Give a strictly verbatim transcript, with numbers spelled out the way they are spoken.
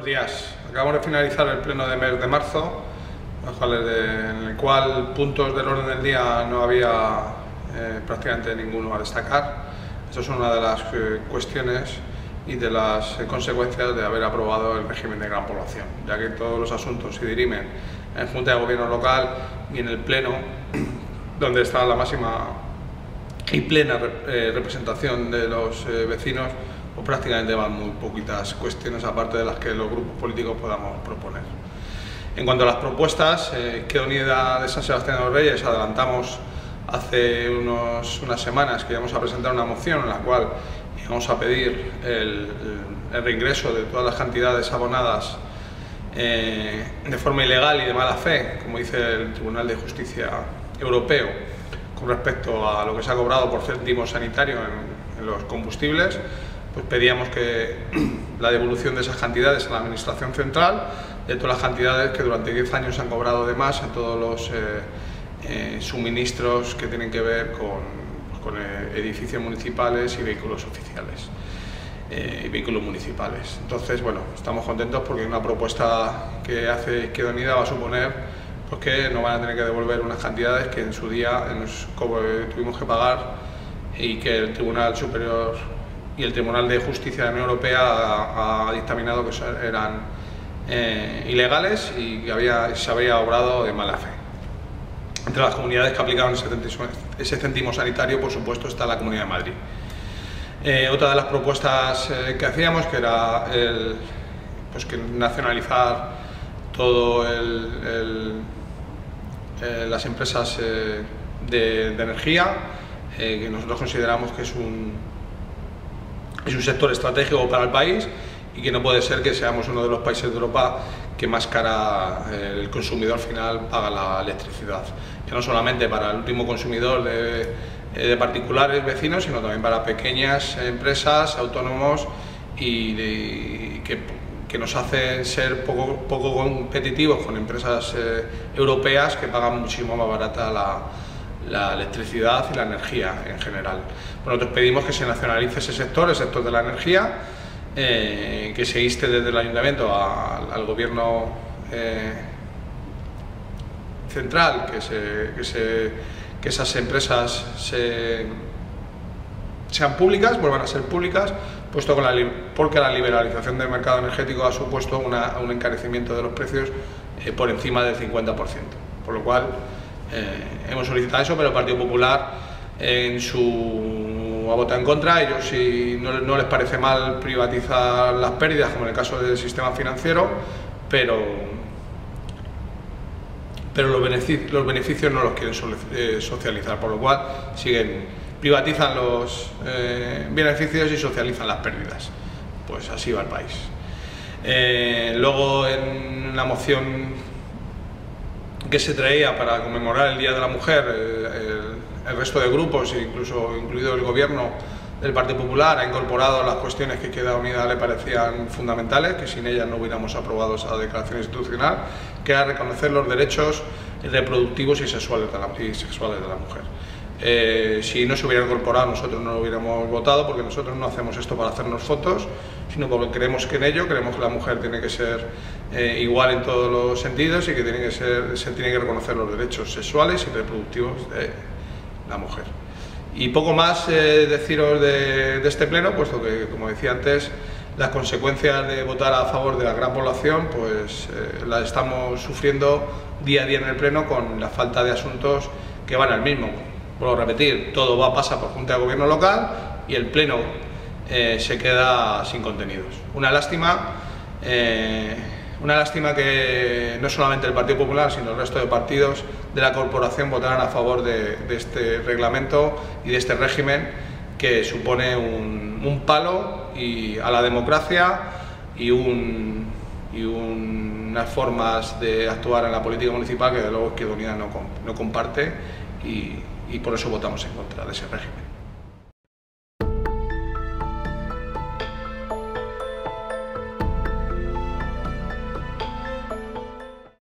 Buenos días. Acabamos de finalizar el pleno de mes de marzo, en el cual puntos del orden del día no había eh, prácticamente ninguno a destacar. Esto es una de las eh, cuestiones y de las eh, consecuencias de haber aprobado el régimen de gran población, ya que todos los asuntos se dirimen en Junta de Gobierno local y en el pleno, donde está la máxima y plena eh, representación de los eh, vecinos, pues prácticamente van muy poquitas cuestiones aparte de las que los grupos políticos podamos proponer. En cuanto a las propuestas, eh, Izquierda Unida de San Sebastián de los Reyes adelantamos hace unos, unas semanas que íbamos a presentar una moción en la cual íbamos a pedir el, el, el reingreso de todas las cantidades abonadas eh, de forma ilegal y de mala fe, como dice el Tribunal de Justicia Europeo, con respecto a lo que se ha cobrado por céntimo sanitario en, en los combustibles. Pues pedíamos que la devolución de esas cantidades a la Administración Central, de todas las cantidades que durante diez años se han cobrado de más en todos los eh, eh, suministros que tienen que ver con, con eh, edificios municipales y vehículos oficiales eh, y vehículos municipales. Entonces, bueno, estamos contentos porque una propuesta que hace Izquierda Unida va a suponer pues, que no van a tener que devolver unas cantidades que en su día nos, como, eh, tuvimos que pagar y que el Tribunal Superior y el Tribunal de Justicia de la Unión Europea ha, ha dictaminado que eran eh, ilegales y que había, se había obrado de mala fe. Entre las comunidades que aplicaban ese céntimo, ese céntimo sanitario, por supuesto, está la Comunidad de Madrid. Eh, otra de las propuestas eh, que hacíamos, que era el, pues que nacionalizar todo el, el, eh, las empresas eh, de, de energía, eh, que nosotros consideramos que es un Es un sector estratégico para el país y que no puede ser que seamos uno de los países de Europa que más cara el consumidor final paga la electricidad. Ya no solamente para el último consumidor de, de particulares vecinos, sino también para pequeñas empresas, autónomos y, de, y que, que nos hacen ser poco, poco competitivos con empresas eh, europeas que pagan muchísimo más barata la la electricidad y la energía en general. Bueno, nosotros pedimos que se nacionalice ese sector, el sector de la energía, eh, que se inste desde el Ayuntamiento a, al Gobierno eh, central, que, se, que, se, que esas empresas se, sean públicas, vuelvan a ser públicas, puesto con la, porque la liberalización del mercado energético ha supuesto una, un encarecimiento de los precios eh, por encima del cincuenta por ciento, por lo cual Eh, hemos solicitado eso, pero el Partido Popular en su ha votado en contra. Ellos, si no, no les parece mal privatizar las pérdidas, como en el caso del sistema financiero, pero, pero los, beneficios, los beneficios no los quieren socializar, por lo cual siguen, privatizan los eh, beneficios y socializan las pérdidas. Pues así va el país. Eh, luego, en la moción que se traía para conmemorar el Día de la Mujer, el, el resto de grupos, incluso incluido el Gobierno del Partido Popular, ha incorporado las cuestiones que Izquierda Unida le parecían fundamentales, que sin ellas no hubiéramos aprobado esa declaración institucional, que era reconocer los derechos reproductivos y sexuales de la, y sexuales de la mujer. Eh, si no se hubiera incorporado, nosotros no lo hubiéramos votado, porque nosotros no hacemos esto para hacernos fotos, sino porque creemos que en ello, creemos que la mujer tiene que ser eh, igual en todos los sentidos y que tiene que ser, se tiene que reconocer los derechos sexuales y reproductivos de la mujer. Y poco más eh, deciros de, de este pleno, puesto que, como decía antes, las consecuencias de votar a favor de la gran población pues eh, las estamos sufriendo día a día en el pleno con la falta de asuntos que van al mismo. Vuelvo a repetir, todo va a pasar por Junta de Gobierno local y el pleno eh, se queda sin contenidos. Una lástima, eh, una lástima que no solamente el Partido Popular, sino el resto de partidos de la corporación votaran a favor de, de este reglamento y de este régimen que supone un, un palo y a la democracia y, un, y un, unas formas de actuar en la política municipal que de luego Izquierda Unida no, no comparte y, y por eso votamos en contra de ese régimen.